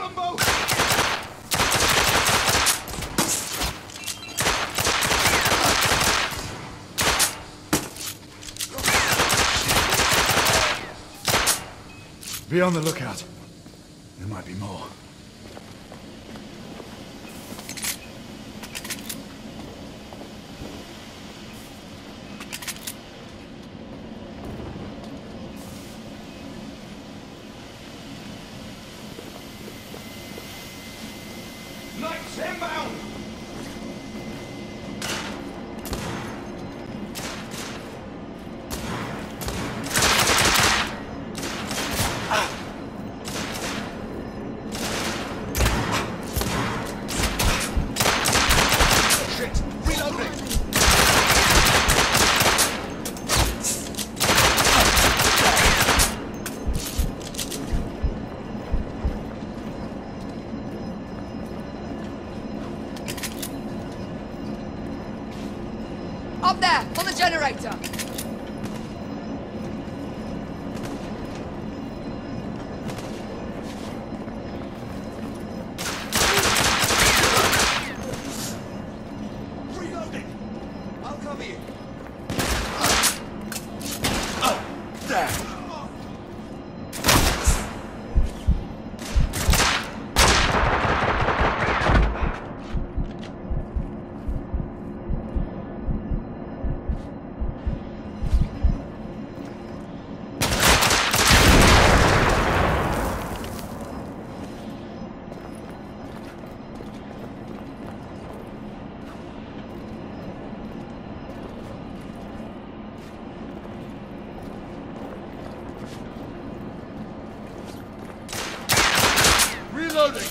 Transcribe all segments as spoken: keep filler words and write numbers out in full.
Jumbo! Be on the lookout. There might be more. Knights inbound! Shit! Reloading! Up there, on the generator! Reloading! I'll cover you. There! Reloading!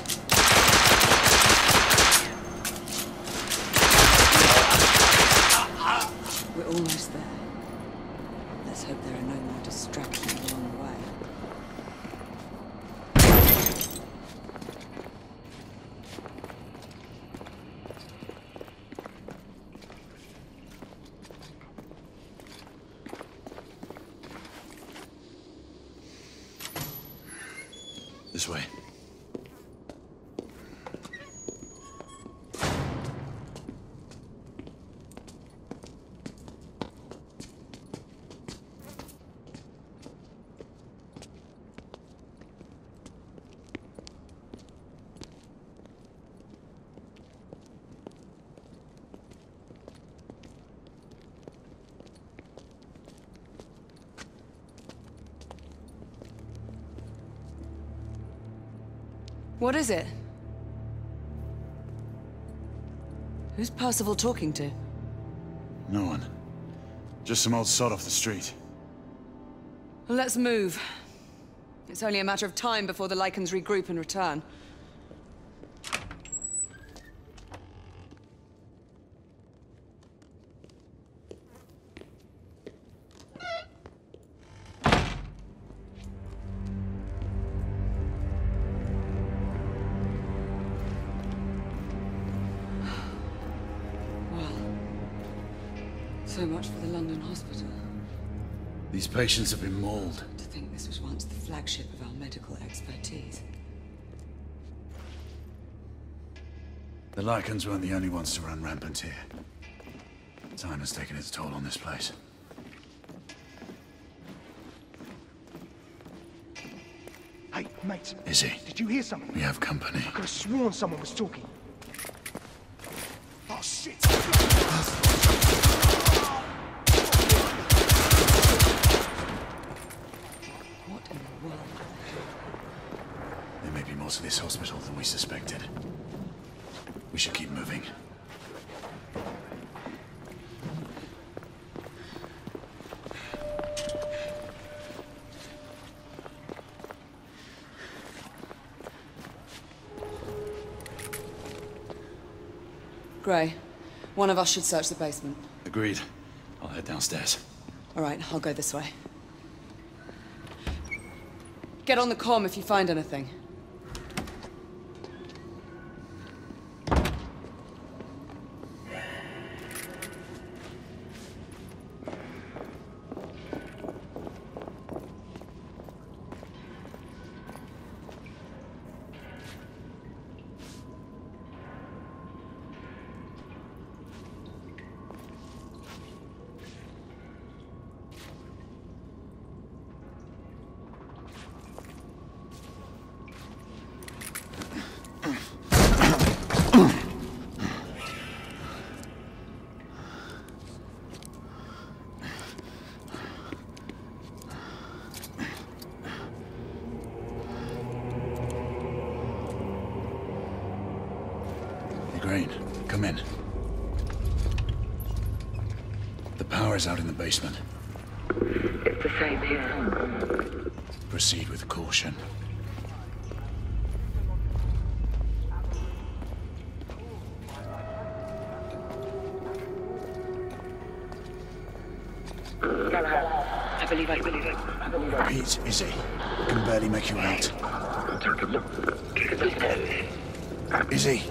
We're almost there. Let's hope there are no more distractions along the way. This way. What is it? Who's Percival talking to? No one. Just some old sod off the street. Well, let's move. It's only a matter of time before the Lycans regroup and return. So much for the London hospital. These patients have been mauled. To think this was once the flagship of our medical expertise. The Lycans weren't the only ones to run rampant here. Time has taken its toll on this place. Hey, mate. Izzy. Did you hear something? We have company. I could have sworn someone was talking. Oh, shit! What in the world? There may be more to this hospital than we suspected. We should keep moving. Gray, one of us should search the basement. Agreed. I'll head downstairs. All right, I'll go this way. Get on the comm if you find anything. Crane, come in. The power's out in the basement. It's the same here. Proceed with caution. I believe I believe it. I believe I Pete, Izzy, I can barely make you out. Take a look. Take a look. Izzy!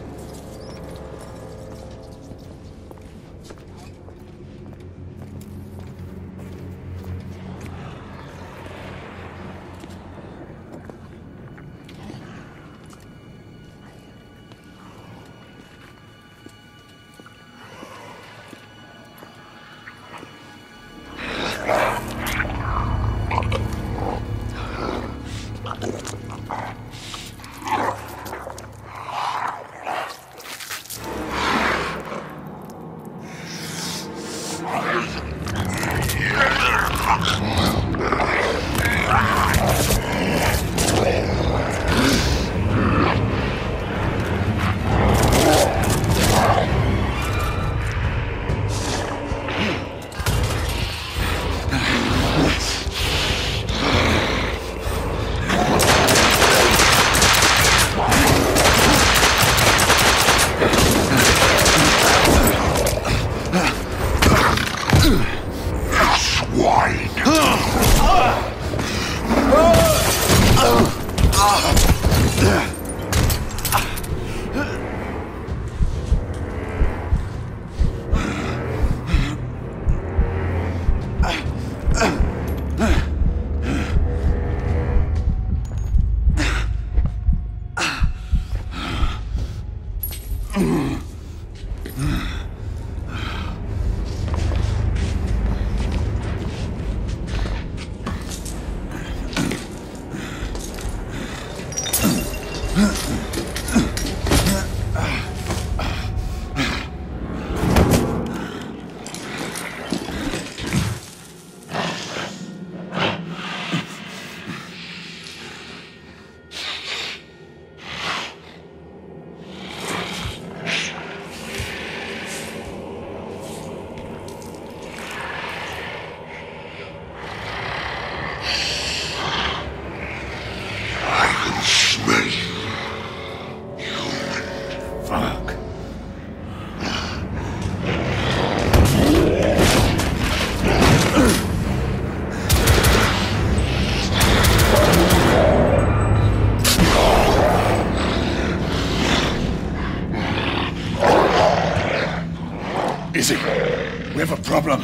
Izzy, we have a problem.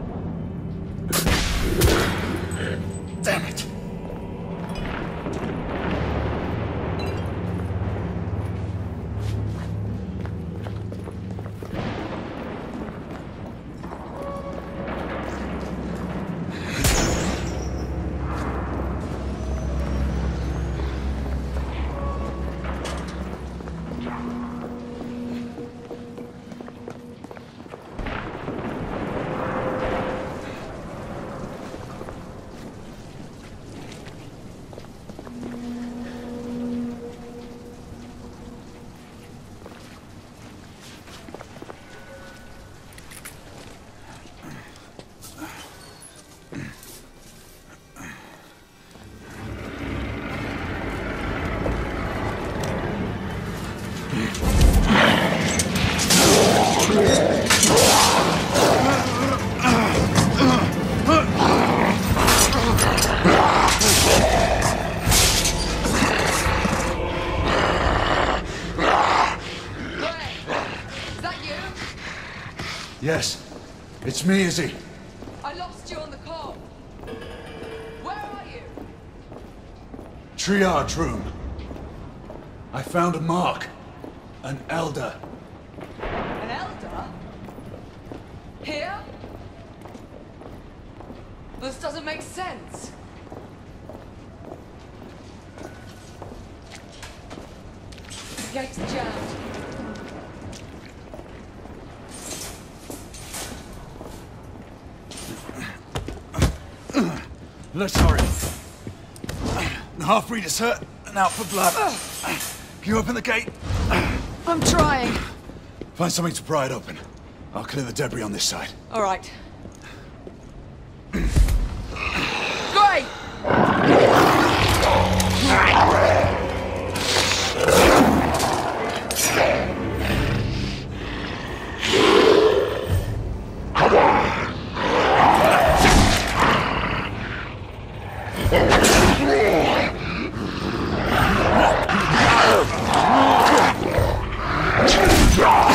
Damn it. Yes, it's me, Izzy. I lost you on the call. Where are you? Triage room. I found a mark. An elder. An elder? Here? This doesn't make sense. The gate's jammed. Let's hurry. The half-breed is hurt and out for blood. Can you open the gate? I'm trying. Find something to pry it open. I'll clear the debris on this side. All right. Great! Ah!